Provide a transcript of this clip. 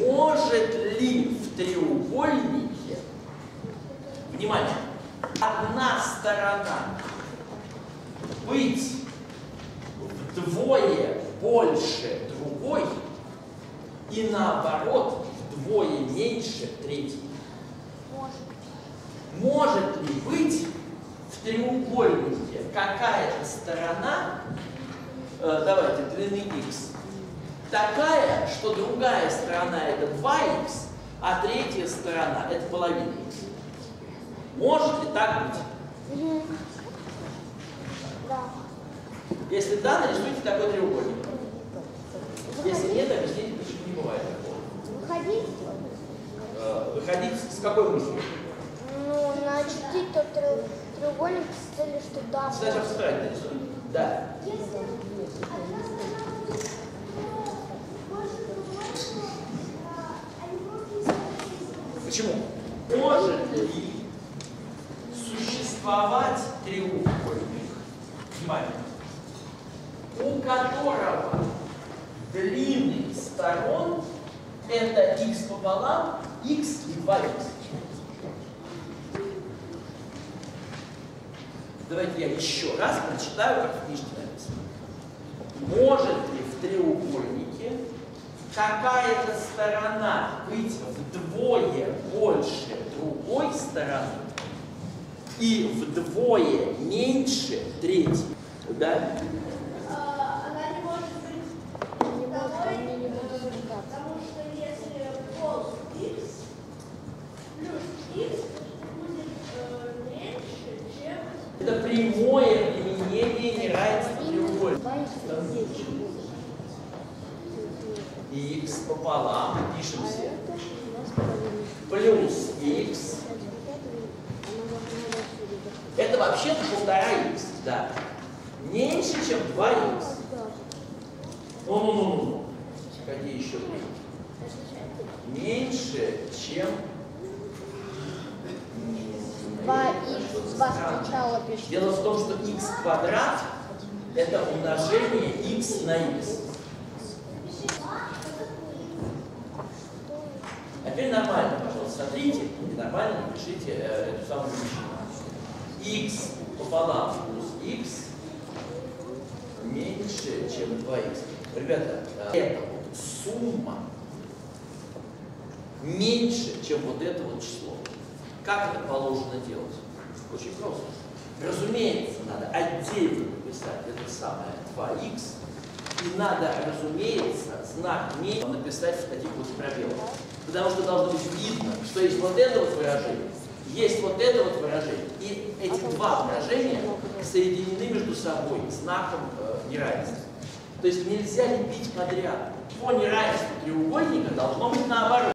Может ли в треугольнике, внимание, одна сторона быть вдвое больше другой и наоборот вдвое меньше третьей? Может ли быть в треугольнике какая-то сторона, давайте, длины x, такая, что другая сторона это 2х, а третья сторона это половина x? Может ли так быть? Да. Если да, нарисуйте такой треугольник. Если нет, объясните, почему не бывает такого. Выходить? Выходить с какой мыслью? Ну, начертить тот треугольник с целью, что да. Значит, абстрактно нарисуй. Да. Почему? Может ли существовать треугольник, внимание, у которого длины сторон это x пополам, x и 2x? Давайте я еще раз прочитаю, как в книжке написано. Может ли в треугольнике какая-то сторона быть вдвое больше другой стороны и вдвое меньше третьей? Да? Она не может быть второй, потому что если cos x плюс x будет меньше, чем... Это прямое применение неравенства треугольника. X пополам, пишем все, плюс x. Это вообще-то 1,5х, да. Меньше, чем 2х. Ну. Какие еще три? Меньше, чем... 2х, 2 сначала пишем. Дело в том, что x квадрат это умножение x на x. А теперь нормально, пожалуйста, смотрите, и нормально напишите эту самую величину. X пополам плюс x меньше, чем 2х. Ребята, это вот сумма меньше, чем вот это вот число. Как это положено делать? Очень просто. Разумеется, надо отдельно написать это самое 2х. И надо, разумеется, знак меньше написать в таких вот пробелах. Потому что должно быть видно, что есть вот это вот выражение, есть вот это вот выражение. И эти два выражения соединены между собой знаком неравенства. То есть нельзя лепить подряд. По неравенству треугольника должно быть наоборот.